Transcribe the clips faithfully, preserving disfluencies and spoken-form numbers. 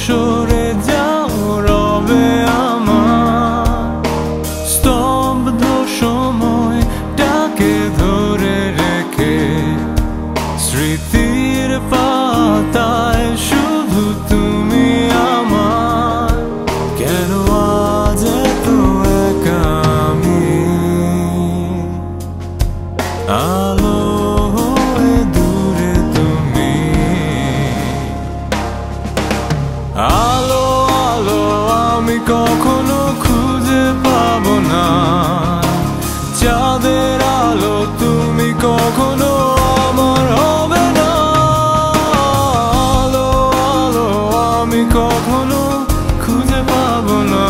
সরে যাও রবে আমার স্তব্ধ সময়টাকে ধরে রেখে স্মৃতির পাতায় শুধু তুমি আমার। কেন আজ এত একা আমি আলো হয়ে দূরে তুমি। আলো আলো আমি কখনো খুঁজে পাবো না, চাঁদের আলো তুমি কখনো আমার হবে না। আলো আলো আমি কখনো খুঁজে পাবো না,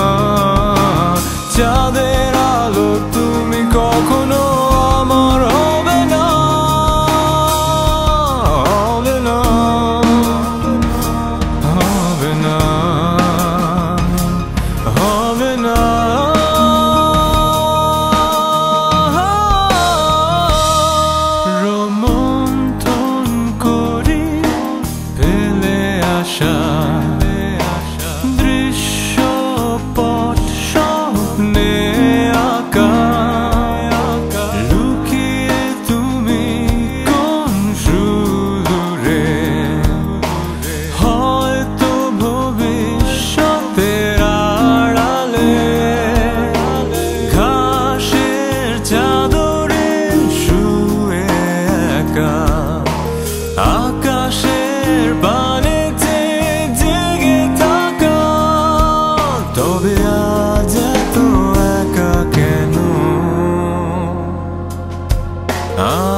চাঁদের আলো তুমি কখনো আমার হবে না, হবে না, হবে না, হবে না। রোমন্থন করি ফেলে আসা দৃশ্যপট স্বপ্নে আঁকা, লুকিয়ে তুমি কোন সুদূরে হয়তো ভবিষ্যতের আড়ালে ঘাসের চাদরে শুয়ে একা আকাশের বানে জেগে থাকা। তবে আজ এত একা কেন?